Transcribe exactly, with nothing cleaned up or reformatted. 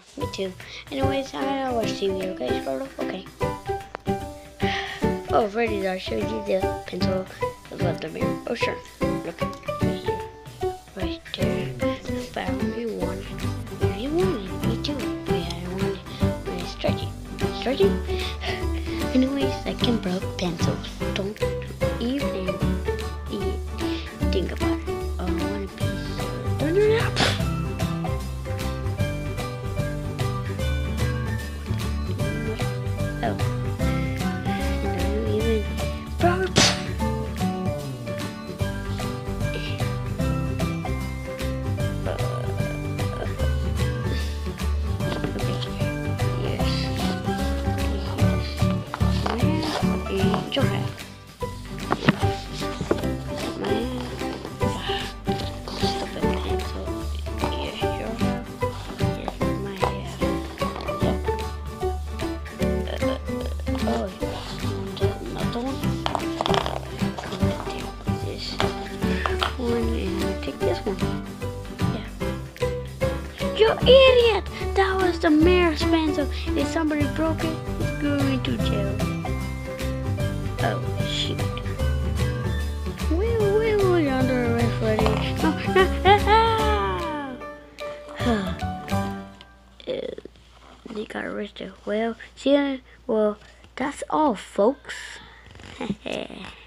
me too. Anyways, I watch T V, okay, Sparrow? Okay. Oh, Freddy, I showed you the pencil that left the mirror. Oh, sure. Look. Right here. Right there. Found me one. You want it. Me too. Yeah, I want it. When it's stretchy. Stretchy? Anyways, second broke pencils. Don't even eat. Think about it. Oh, I want a piece. Turn it up. Oh. Don't even broke. Okay. My stupid pencil. Here, here. Here's my uh, yep. Uh, uh, uh, oh, another one. I'm gonna take this one and take this one. Yeah. You idiot! That was the mayor's pencil. If somebody broke it, it's going to jail. Oh, shoot. Wait, wait, wait, under arrest, Freddy. No, no, no. uh, they got arrested. Well, see, well, that's all, folks.